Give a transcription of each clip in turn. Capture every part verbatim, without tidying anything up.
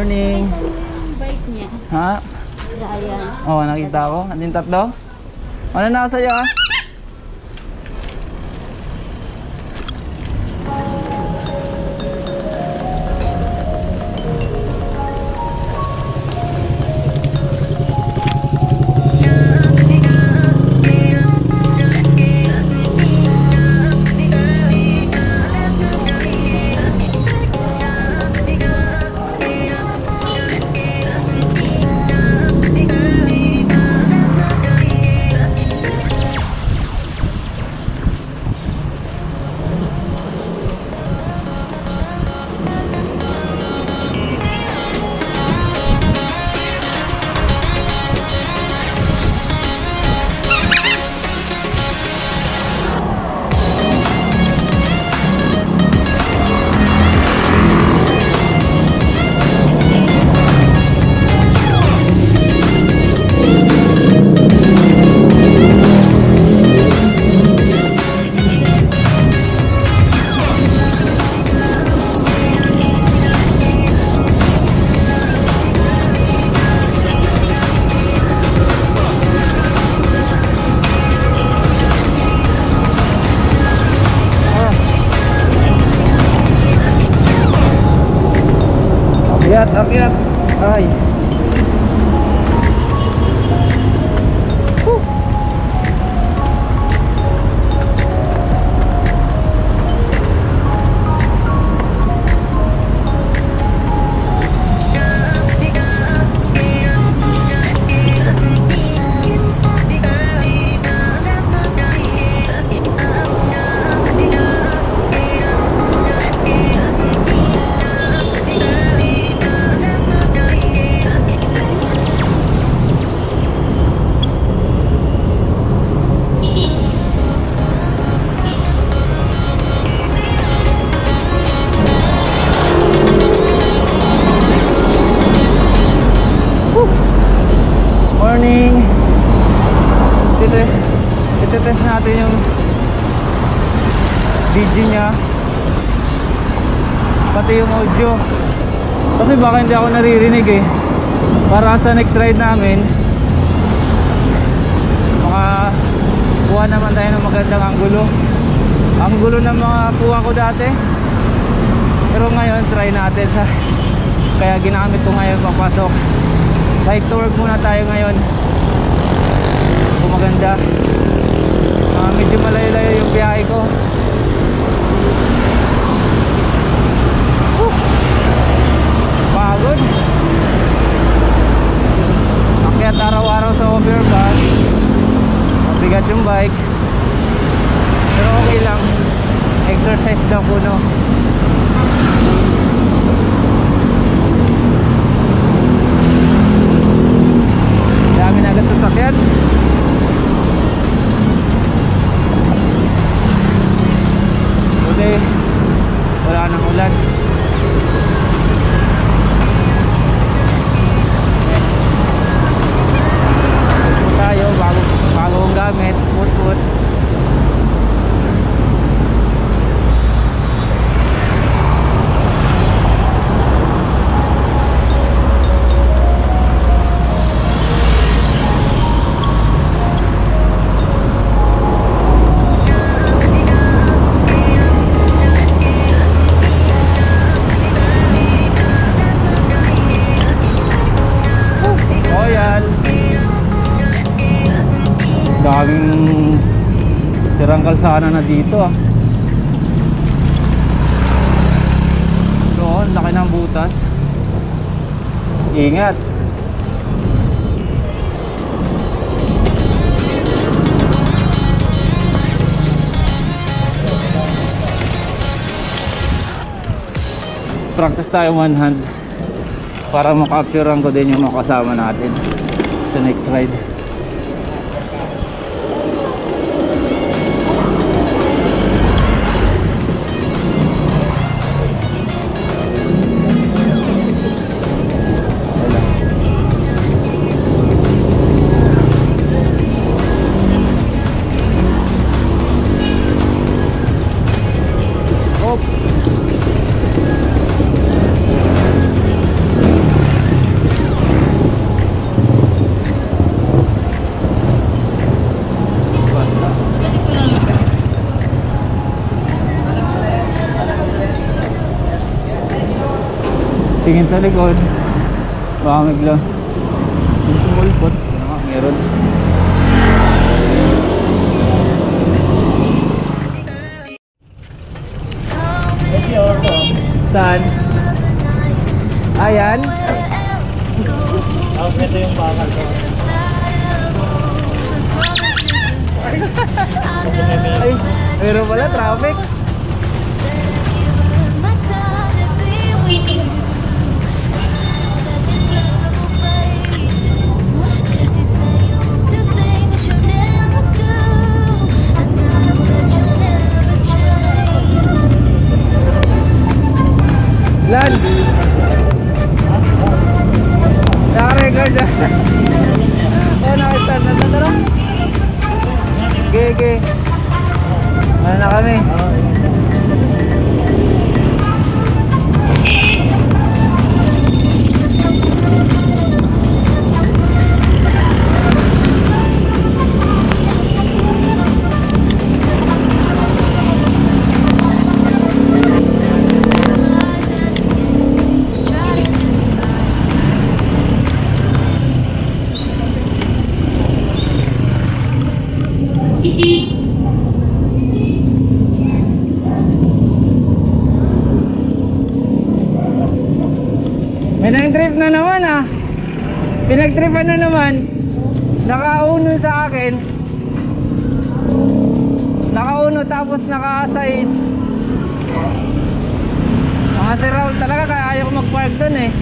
Morning. Yung bike niya. Ha? Ayan. Oo, oh, nakita ko. Andin tatlo. Ano na ako sa'yo ah? Akyat, akyat. Ay. Woo. Morning. Ito-test natin yung video niya, pati yung audio, kasi baka hindi ako naririnig eh. Para sa next ride namin makakuha naman tayo ng magandang anggulo. Anggulo ng mga kuha ko dati, pero ngayon try natin sa, kaya ginamit ko ngayon papasok. Biketowork muna tayo ngayon kung maganda. uh, medyo malayo-layo yung biyahe ko. Woo! Pagod. Akyat araw-araw sa overpass, mabigat yung bike, pero okay lang, exercise lang po, no? Dami na agad sasakyan. Okay, wala nang ulan. Ito tayo, bago, bagong gamit, put-put. Daming sirang kalsada na dito ah. Doon, laki ng butas. Ingat. Practice tayo one hand para makapturean ko din yung mga kasama natin sa next ride. Tingin sa likod. Baka magla. Yung sumulpot. Ano nga, meron. Saan? Ayan. Tapos ito yung bakal ko. Ay, meron pala traffic. Lan! Naka-record na. Oh, nakistart na. Tara. Okay, okay. Ano na kami? May nang-trip na naman ah. Pinag-tripan na naman. Nakauno sa akin. Nakauno tapos naka-side. Mga si Raul talaga kaya ayaw ko mag-park dun eh.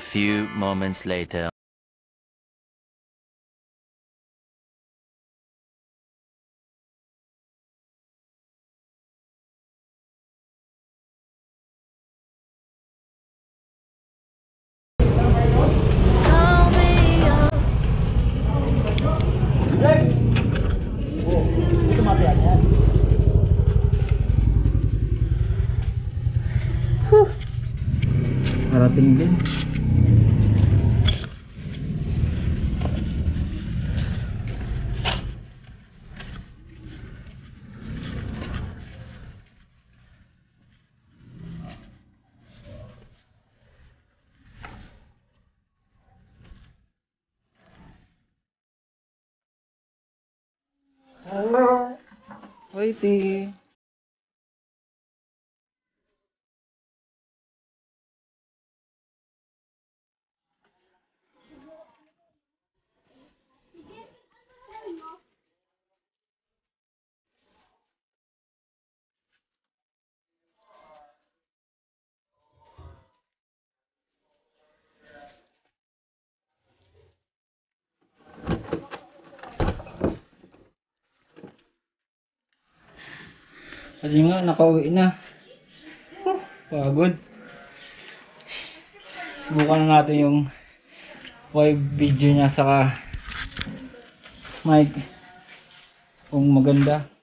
few moments later. Parating din. Waiting. Kasi nga, nakauwi na. Huh, pagod. Subukan na natin yung five video niya saka mic. Kung maganda.